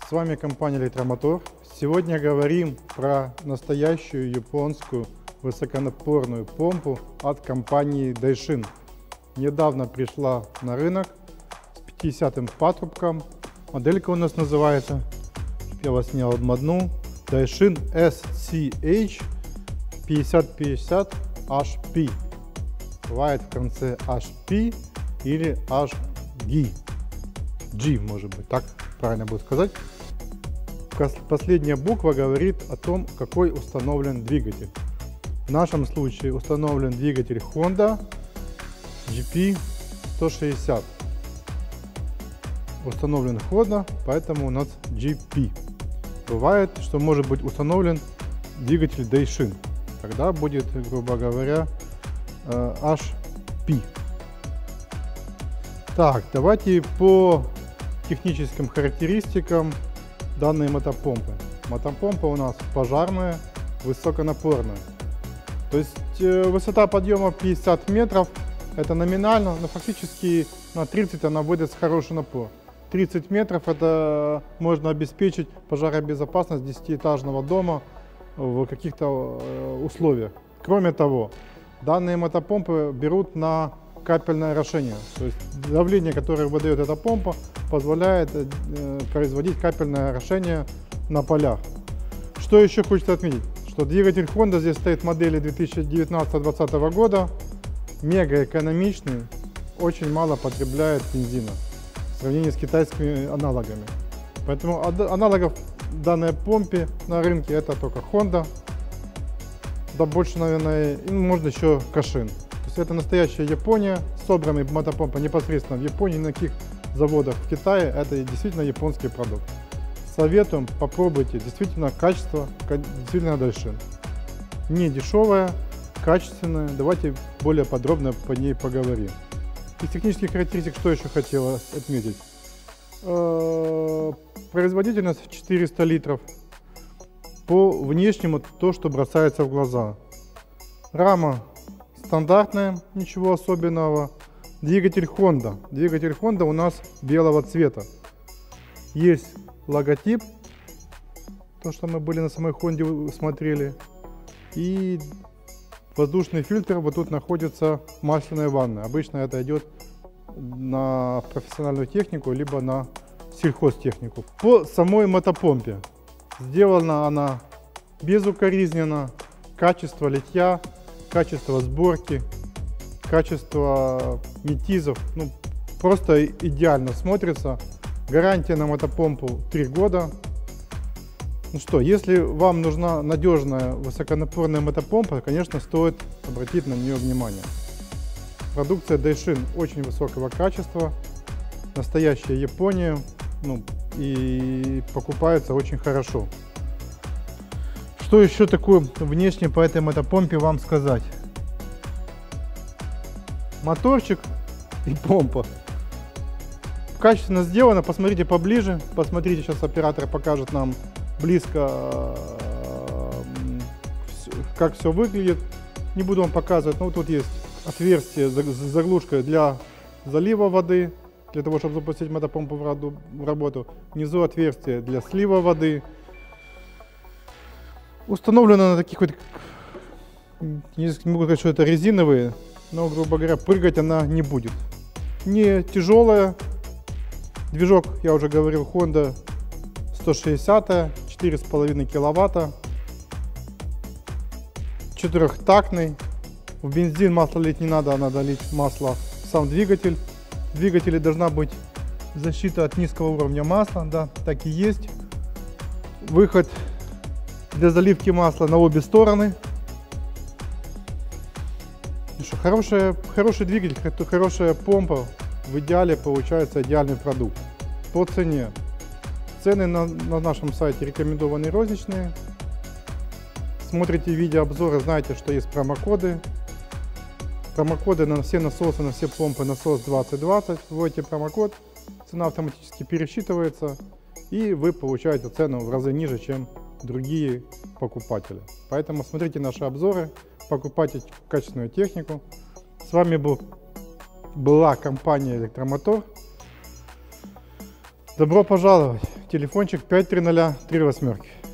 С вами компания Электромотор. Сегодня говорим про настоящую японскую высоконапорную помпу от компании Daishin. Недавно пришла на рынок с 50-м патрубком. Моделька у нас называется, я вас не обманул, Daishin SCH 5050HP. Бывает в конце HP или HG. G, может быть, так правильно будет сказать. Последняя буква говорит о том, какой установлен двигатель. В нашем случае установлен двигатель Honda GP160. Установлен Honda, поэтому у нас GP. Бывает, что может быть установлен двигатель Daishin. Тогда будет, грубо говоря, HP. Так, давайте по техническим характеристикам данной мотопомпы. Мотопомпа у нас пожарная, высоконапорная. То есть высота подъема 50 метров, это номинально, но фактически на 30 она выдаст хороший напор. 30 метров это можно обеспечить пожаробезопасность 10-этажного дома в каких-то условиях. Кроме того, данные мотопомпы берут на капельное орошение. То есть давление, которое выдает эта помпа, позволяет производить капельное орошение на полях. Что еще хочется отметить, что двигатель Honda здесь стоит модели 2019-2020 года, мега экономичный, очень мало потребляет бензина в сравнении с китайскими аналогами. Поэтому аналогов данной помпе на рынке это только Honda, да больше, наверное, можно еще Kashin. Это настоящая Япония, собранная мотопомпа непосредственно в Японии, на каких заводах в Китае, это действительно японский продукт. Советуем, попробуйте, действительно качество, действительно Daishin. Не дешевая, качественная, давайте более подробно по ней поговорим. Из технических характеристик что еще хотелось отметить? Производительность 400 литров, по внешнему то, что бросается в глаза. Рама стандартная, ничего особенного. Двигатель Honda. Двигатель Honda у нас белого цвета. Есть логотип, то, что мы были на самой Honda смотрели. И воздушный фильтр, вот тут находится масляная ванна. Обычно это идет на профессиональную технику, либо на сельхозтехнику. По самой мотопомпе. Сделана она безукоризненно. Качество литья, качество сборки, качество метизов, ну, просто идеально смотрится. Гарантия на мотопомпу 3 года. Ну что, если вам нужна надежная высоконапорная мотопомпа, конечно, стоит обратить на нее внимание. Продукция Daishin очень высокого качества, настоящая Япония, ну, и покупается очень хорошо. Что еще такое внешне по этой мотопомпе вам сказать? Моторчик и помпа. Качественно сделано, посмотрите поближе. Посмотрите, сейчас оператор покажет нам близко, как все выглядит. Не буду вам показывать, но вот тут есть отверстие, заглушка для залива воды, для того, чтобы запустить мотопомпу в работу. Внизу отверстие для слива воды. Установлена на таких вот, не могу сказать, что это резиновые, но, грубо говоря, прыгать она не будет. Не тяжелая. Движок, я уже говорил, Honda 160, 4,5 киловатта. Четырехтактный. В бензин масло лить не надо, надо лить масло в сам двигатель. В двигателе должна быть защита от низкого уровня масла, да, так и есть. Выход для заливки масла на обе стороны. Ну что, хороший двигатель, хорошая помпа, в идеале получается идеальный продукт. По цене. Цены на нашем сайте рекомендованные розничные. Смотрите видеообзоры, знаете, что есть промокоды. Промокоды на все насосы, на все помпы, насос 2020. Вводите промокод, цена автоматически пересчитывается, и вы получаете цену в разы ниже, чем другие покупатели. Поэтому смотрите наши обзоры, покупайте качественную технику. С вами была компания Электромотор. Добро пожаловать! телефончик 53038.